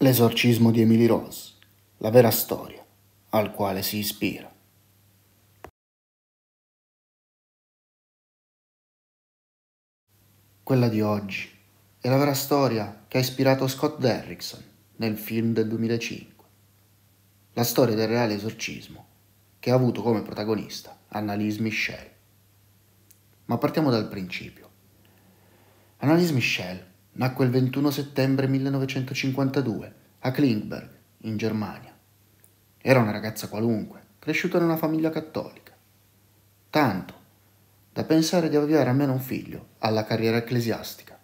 L'esorcismo di Emily Rose, la vera storia al quale si ispira. Quella di oggi è la vera storia che ha ispirato Scott Derrickson nel film del 2005, la storia del reale esorcismo che ha avuto come protagonista Annalise Michel. Ma partiamo dal principio. Annalise Michel nacque il 21 settembre 1952 a Klingberg, in Germania. Era una ragazza qualunque, cresciuta in una famiglia cattolica. Tanto da pensare di avviare almeno un figlio alla carriera ecclesiastica.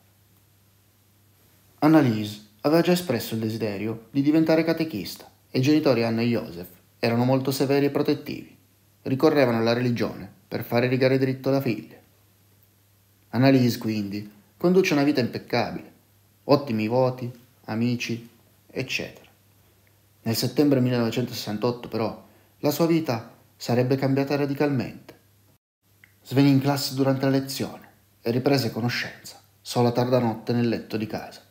Annalise aveva già espresso il desiderio di diventare catechista e i genitori Anna e Joseph erano molto severi e protettivi. Ricorrevano alla religione per fare rigare dritto la figlia. Annalise, quindi, conduce una vita impeccabile, ottimi voti, amici, eccetera. Nel settembre 1968, però, la sua vita sarebbe cambiata radicalmente. Svenì in classe durante la lezione e riprese conoscenza solo a tarda notte nel letto di casa.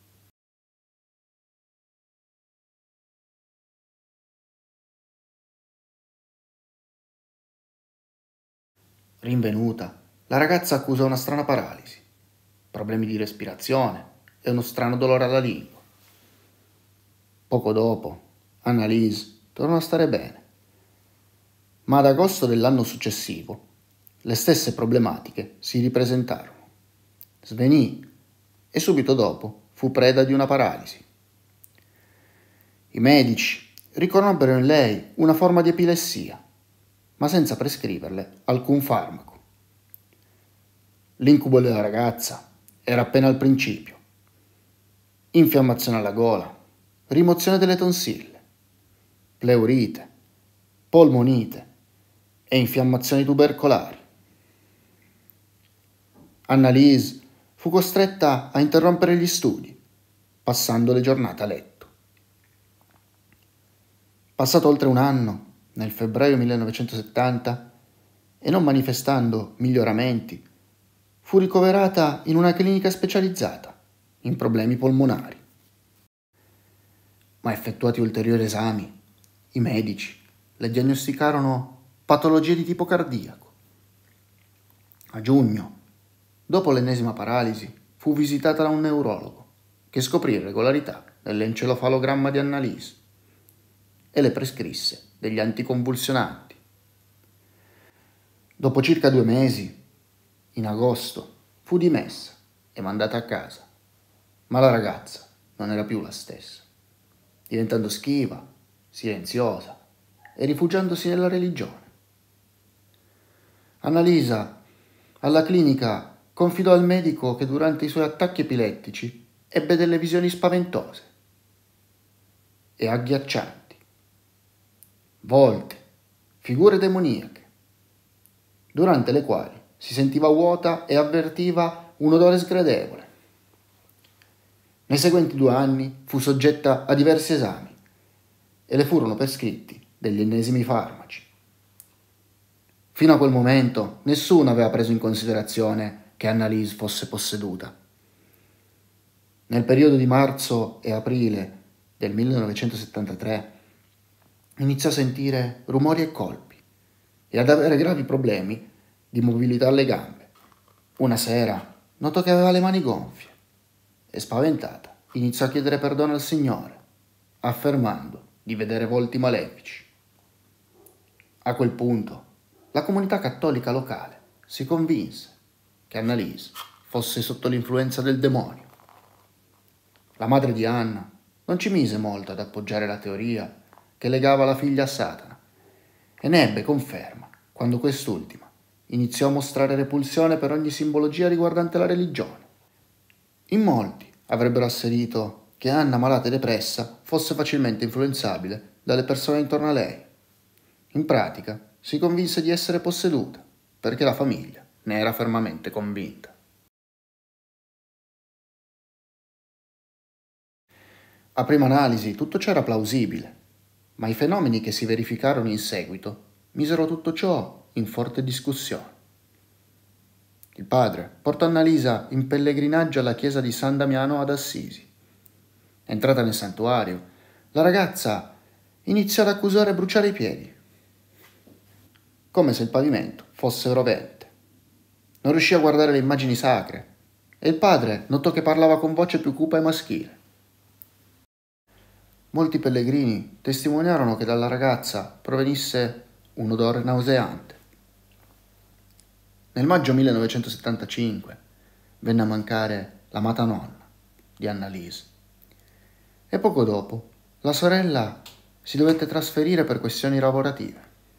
Rinvenuta, la ragazza accusa una strana paralisi, problemi di respirazione e uno strano dolore alla lingua. Poco dopo, Annalise tornò a stare bene, ma ad agosto dell'anno successivo le stesse problematiche si ripresentarono. Svenì e subito dopo fu preda di una paralisi. I medici riconobbero in lei una forma di epilessia, ma senza prescriverle alcun farmaco. L'incubo della ragazza era appena al principio. Infiammazione alla gola, rimozione delle tonsille, pleurite, polmonite e infiammazioni tubercolari. Annalise fu costretta a interrompere gli studi, passando le giornate a letto. Passato oltre un anno, nel febbraio 1970, e non manifestando miglioramenti, fu ricoverata in una clinica specializzata in problemi polmonari. Ma effettuati ulteriori esami, i medici le diagnosticarono patologie di tipo cardiaco. A giugno, dopo l'ennesima paralisi, fu visitata da un neurologo che scoprì irregolarità nell'encefalogramma di Annalise e le prescrisse degli anticonvulsionanti. Dopo circa 2 mesi, in agosto, fu dimessa e mandata a casa, ma la ragazza non era più la stessa, diventando schiva, silenziosa e rifugiandosi nella religione. Annalisa, alla clinica, confidò al medico che durante i suoi attacchi epilettici ebbe delle visioni spaventose e agghiaccianti, volte, figure demoniache, durante le quali si sentiva vuota e avvertiva un odore sgradevole. Nei seguenti 2 anni fu soggetta a diversi esami e le furono prescritti degli ennesimi farmaci. Fino a quel momento nessuno aveva preso in considerazione che Annalise fosse posseduta. Nel periodo di marzo e aprile del 1973 iniziò a sentire rumori e colpi e ad avere gravi problemi di mobilità alle gambe. Una sera notò che aveva le mani gonfie e, spaventata, iniziò a chiedere perdono al Signore, affermando di vedere volti malefici. A quel punto la comunità cattolica locale si convinse che Annalise fosse sotto l'influenza del demonio. La madre di Anna non ci mise molto ad appoggiare la teoria che legava la figlia a Satana e ne ebbe conferma quando quest'ultima iniziò a mostrare repulsione per ogni simbologia riguardante la religione. In molti avrebbero asserito che Anna, malata e depressa, fosse facilmente influenzabile dalle persone intorno a lei. In pratica si convinse di essere posseduta perché la famiglia ne era fermamente convinta. A prima analisi tutto ciò era plausibile, ma i fenomeni che si verificarono in seguito misero tutto ciò in forte discussione. Il padre portò Annalisa in pellegrinaggio alla chiesa di San Damiano ad Assisi, Entrata nel santuario, la ragazza iniziò ad accusare e bruciare i piedi, come se il pavimento fosse rovente. Non riuscì a guardare le immagini sacre e il padre notò che parlava con voce più cupa e maschile. Molti pellegrini testimoniarono che dalla ragazza provenisse un odore nauseante. Nel maggio 1975 venne a mancare l'amata nonna di Annalise e poco dopo la sorella si dovette trasferire per questioni lavorative.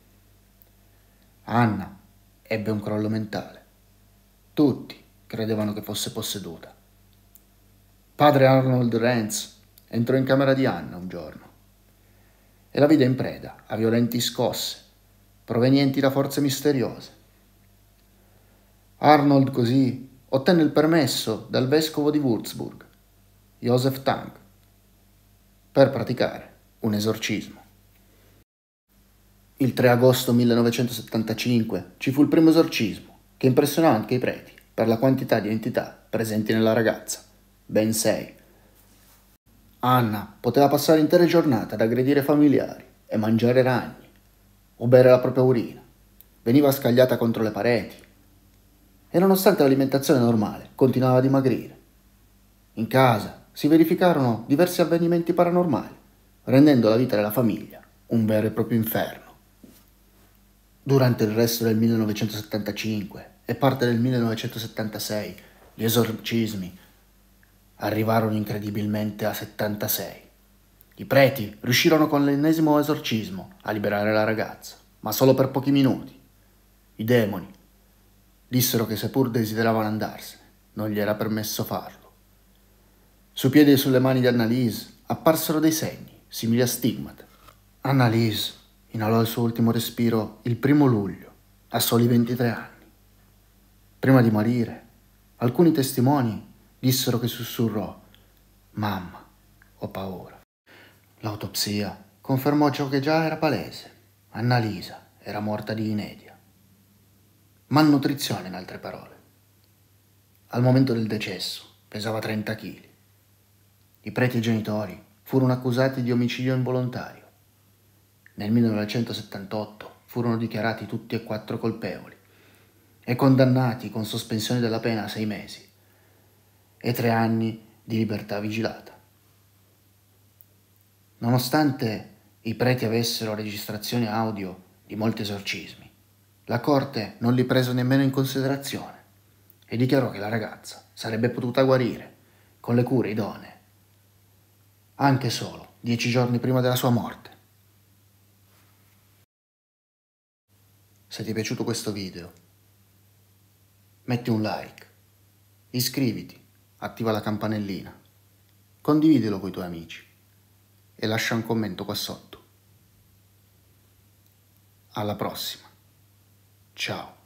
Anna ebbe un crollo mentale. Tutti credevano che fosse posseduta. Padre Arnold Renz entrò in camera di Anna un giorno e la vide in preda a violenti scosse provenienti da forze misteriose. Arnold così ottenne il permesso dal vescovo di Würzburg, Joseph Tang, per praticare un esorcismo. Il 3 agosto 1975 ci fu il primo esorcismo che impressionò anche i preti per la quantità di entità presenti nella ragazza, ben 6. Anna poteva passare intere giornate ad aggredire familiari e mangiare ragni o bere la propria urina. Veniva scagliata contro le pareti e nonostante l'alimentazione normale continuava a dimagrire. In casa si verificarono diversi avvenimenti paranormali, rendendo la vita della famiglia un vero e proprio inferno. Durante il resto del 1975 e parte del 1976 gli esorcismi arrivarono incredibilmente a 76. I preti riuscirono con l'ennesimo esorcismo a liberare la ragazza, ma solo per pochi minuti. I demoni dissero che seppur desideravano andarsene, non gli era permesso farlo. Sui piedi e sulle mani di Annalise apparsero dei segni, simili a stigmate. Annalise inalò il suo ultimo respiro il 1 luglio, a soli 23 anni. Prima di morire, alcuni testimoni dissero che sussurrò: «Mamma, ho paura». L'autopsia confermò ciò che già era palese. Annalisa era morta di inedia. Malnutrizione, in altre parole. Al momento del decesso pesava 30 kg. I preti genitori furono accusati di omicidio involontario. Nel 1978 furono dichiarati tutti e 4 colpevoli e condannati con sospensione della pena a 6 mesi e 3 anni di libertà vigilata. Nonostante i preti avessero registrazioni audio di molti esorcismi, la corte non li prese nemmeno in considerazione e dichiarò che la ragazza sarebbe potuta guarire con le cure idonee anche solo 10 giorni prima della sua morte. Se ti è piaciuto questo video, metti un like, iscriviti, attiva la campanellina, condividilo con i tuoi amici e lascia un commento qua sotto. Alla prossima. Ciao.